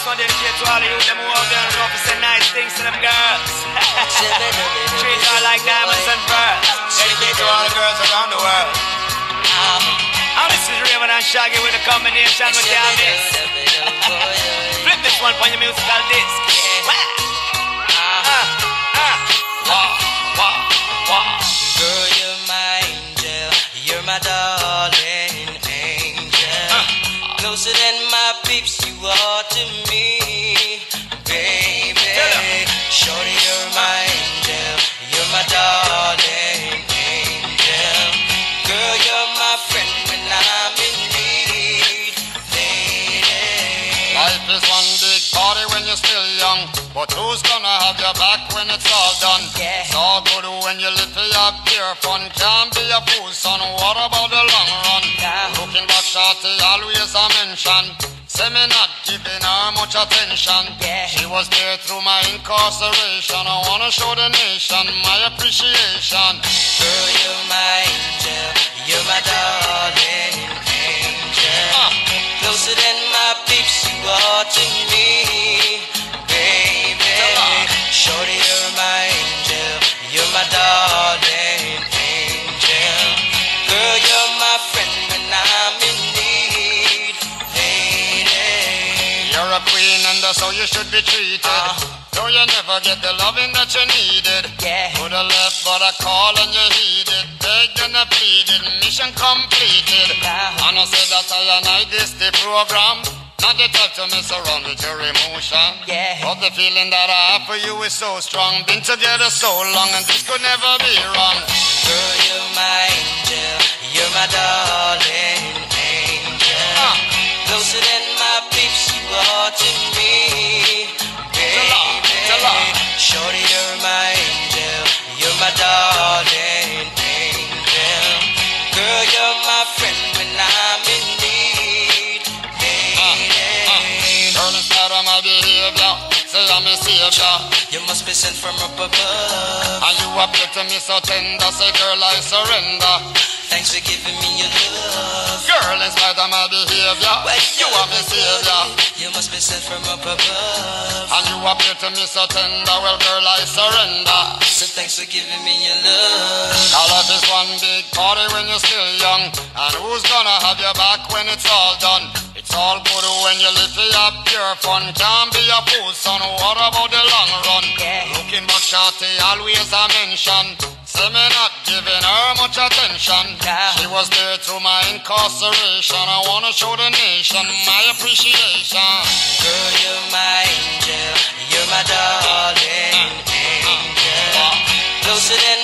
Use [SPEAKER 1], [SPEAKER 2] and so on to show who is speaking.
[SPEAKER 1] one dedicated to all of you, them who out there and know for say nice things to them girls. Treat her like diamonds and pearls. Dedicated to all the girls around the world. And this is Raven and Shaggy with a combination with the Abyss. Flip this one on your musical disc.
[SPEAKER 2] Girl, you're my angel, you're my darling angel. Closer than my peeps, you are to me, baby. Shorty, you're my angel, you're my darling angel. Girl, you're my friend when I'm in need, lady.
[SPEAKER 3] Life is one big party when you're still young, but who's gonna have your back when it's all done?
[SPEAKER 2] Yeah.
[SPEAKER 3] It's all good when you live for your pure fun. Can't be a fool, son. What about the long run?
[SPEAKER 2] Yeah.
[SPEAKER 3] Looking back, shorty, always a mention. Say me not giving her much attention.
[SPEAKER 2] Yeah.
[SPEAKER 3] She was there through my incarceration. I wanna show the nation my appreciation.
[SPEAKER 2] Girl, you're my angel, you're my darling angel. Closer than my peeps, you are to me, baby. Shorty, you're my angel, you're my darling angel. Girl, you're my friend when I'm in need, lady.
[SPEAKER 3] You're a queen and that's how you should be treated. Though you never get the loving that you needed.
[SPEAKER 2] Yeah.
[SPEAKER 3] Could have left but I call and you heeded. Begged and I pleaded, mission completed. And I said that I this the program. Not the type to mess around with your emotion.
[SPEAKER 2] Yeah.
[SPEAKER 3] But the feeling that I have for you is so strong. Been together so long and this could never be wrong.
[SPEAKER 2] Girl, you're my angel, you're my darling angel. Closer than my peeps, you are to me, baby. Shorty, you're my angel, you're my darling angel. Girl, you're my friend when I'm in need, lady.
[SPEAKER 3] Girl, instead of my behavior, say I'm a savior.
[SPEAKER 2] You must be sent from up above.
[SPEAKER 3] And you appear to me so tender, say girl I surrender.
[SPEAKER 2] Thanks for giving me your love.
[SPEAKER 3] Girl, in spite of my behavior, you are my savior.
[SPEAKER 2] You must be sent from up above.
[SPEAKER 3] And you appear to me so tender, well girl I surrender.
[SPEAKER 2] So thanks for giving me your love.
[SPEAKER 3] Now life is one big party when you're still young. And who's gonna have your back when it's all done? It's all good when you live for your pure fun. Can't be a fool, son. What about the long run?
[SPEAKER 2] Yeah.
[SPEAKER 3] Looking back, shorty, always a mention. Say me not giving her much attention.
[SPEAKER 2] Yeah.
[SPEAKER 3] She was there through my incarceration. I wanna show the nation my appreciation.
[SPEAKER 2] Girl, you're my angel, you're my darling angel. Closer than